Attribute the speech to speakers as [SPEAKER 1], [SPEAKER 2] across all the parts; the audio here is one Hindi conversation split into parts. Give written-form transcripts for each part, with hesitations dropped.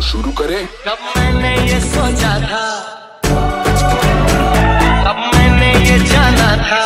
[SPEAKER 1] शुरू करें।
[SPEAKER 2] कब मैंने ये सोचा था, कब मैंने ये जाना था,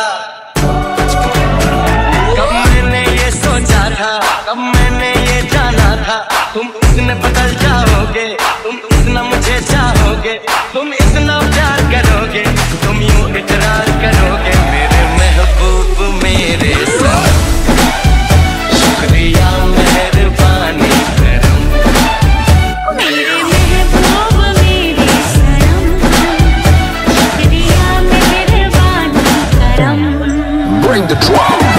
[SPEAKER 2] कब मैंने ये सोचा था, कब मैंने ये जाना था। तुम इतने बदल जाओगे, तुम इतना मुझे चाहोगे, तुम इतना प्यार करोगे, तुम यूं इकरार करोगे मेरे महबूब मेरे साथ। शुक्रिया मेहरबानी करम,
[SPEAKER 3] मेरे महबूब मेरे सनम, शुक्रिया मेहरबानी करम।
[SPEAKER 1] Bring the drum.